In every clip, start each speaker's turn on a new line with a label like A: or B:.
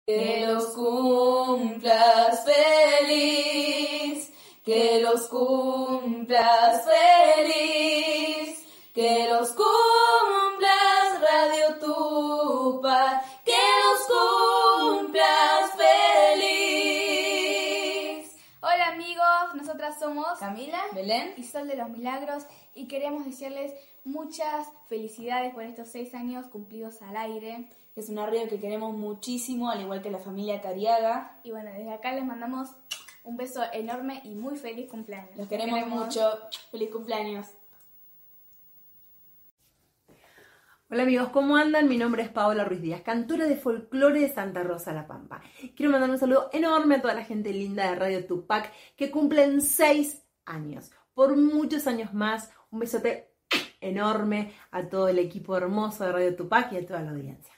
A: Que los cumplas feliz, que los cumplas feliz, que los cumplas Radio Tupac, que los cumplas feliz.
B: Hola amigos, nosotras somos
A: Camila, Belén
B: y Sol de los Milagros y queremos desearles muchas felicidades por estos 6 años cumplidos al aire.
A: Es una radio que queremos muchísimo, al igual que la familia Cariaga.
B: Y bueno, desde acá les mandamos un beso enorme y muy feliz cumpleaños.
A: Los queremos mucho. Feliz cumpleaños.
C: Hola amigos, ¿cómo andan? Mi nombre es Paola Ruiz Díaz, cantora de folclore de Santa Rosa La Pampa. Quiero mandar un saludo enorme a toda la gente linda de Radio Tupac que cumplen 6 años. Por muchos años más, un besote enorme a todo el equipo hermoso de Radio Tupac y a toda la audiencia.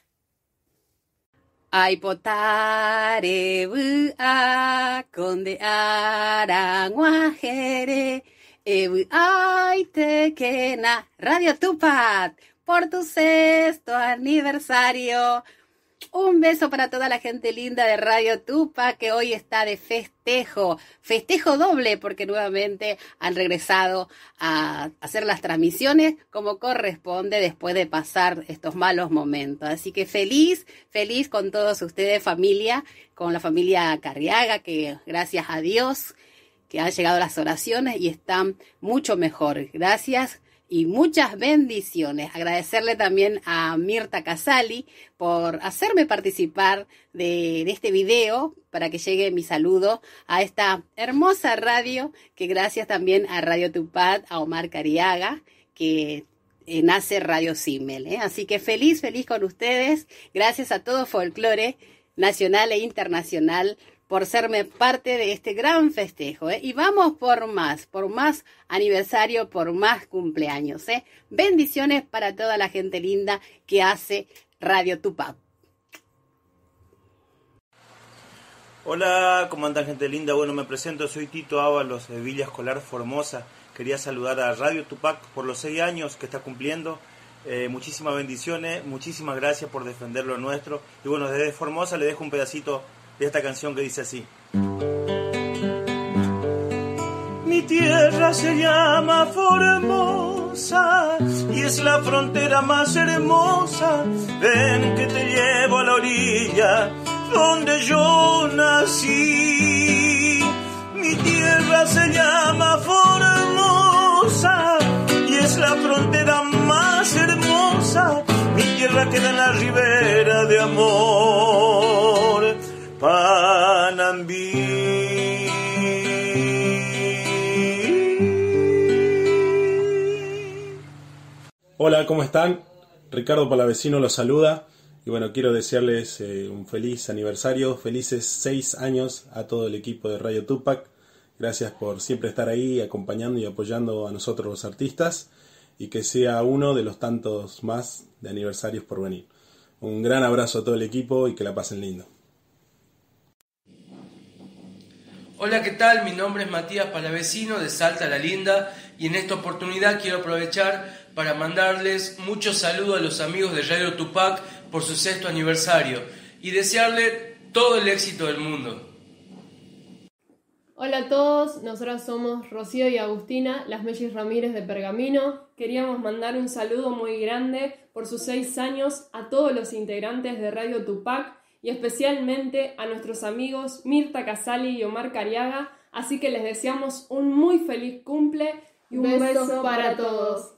D: Aipotare bua konde aranguajere ebu aite kena Radio Tupac por tu 6º aniversario. Un beso para toda la gente linda de Radio Tupac que hoy está de festejo doble porque nuevamente han regresado a hacer las transmisiones como corresponde después de pasar estos malos momentos. Así que feliz con todos ustedes, familia, con la familia Carriaga, que gracias a Dios que han llegado las oraciones y están mucho mejor. Gracias. Y muchas bendiciones. Agradecerle también a Mirta Casali por hacerme participar de este video para que llegue mi saludo a esta hermosa radio, que gracias también a Radio Tupac, a Omar Cariaga, que nace Radio Simmel. Así que feliz con ustedes. Gracias a todo Folclore nacional e internacional por serme parte de este gran festejo, Y vamos por más aniversario, por más cumpleaños, Bendiciones para toda la gente linda que hace Radio Tupac.
E: Hola, ¿cómo andan gente linda? Bueno, me presento, soy Tito Ábalos de Villa Escolar Formosa. Quería saludar a Radio Tupac por los 6 años que está cumpliendo. Muchísimas bendiciones, muchísimas gracias por defender lo nuestro. Y bueno, desde Formosa le dejo un pedacito de esta canción que dice así. Mi tierra se llama Formosa y es la frontera más hermosa. Ven que te llevo a la orilla donde yo nací. Mi tierra se llama Formosa y es la frontera más hermosa. Mi tierra queda en la ribera de amor. Panambí.
F: Hola, ¿cómo están? Ricardo Palavecino los saluda y bueno, quiero desearles un feliz aniversario, felices 6 años a todo el equipo de Radio Tupac. Gracias por siempre estar ahí acompañando y apoyando a nosotros los artistas y que sea uno de los tantos más de aniversarios por venir. Un gran abrazo a todo el equipo y que la pasen lindo.
G: Hola, ¿qué tal? Mi nombre es Matías Palavecino de Salta La Linda y en esta oportunidad quiero aprovechar para mandarles muchos saludos a los amigos de Radio Tupac por su 6º aniversario y desearle todo el éxito del mundo.
H: Hola a todos, nosotras somos Rocío y Agustina, las Mellis Ramírez de Pergamino. Queríamos mandar un saludo muy grande por sus 6 años a todos los integrantes de Radio Tupac y especialmente a nuestros amigos Mirta Casali y Omar Cariaga, así que les deseamos un muy feliz cumple y un beso para todos.